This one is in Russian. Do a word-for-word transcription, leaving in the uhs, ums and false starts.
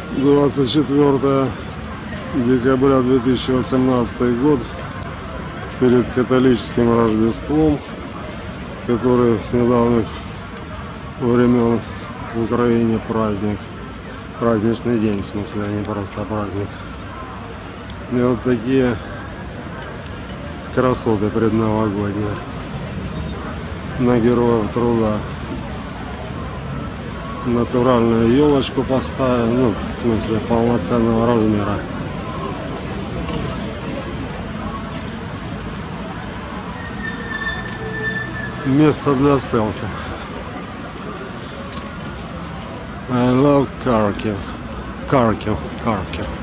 двадцать четвёртое декабря две тысячи восемнадцатый год, перед католическим Рождеством, который с недавних времен в Украине праздник. Праздничный день, в смысле, а не просто праздник. И вот такие красоты предновогодние на Героев Труда. Натуральную елочку поставили, ну, в смысле, полноценного размера. Место для селфи. I love Kharkiv. Kharkiv. Kharkiv.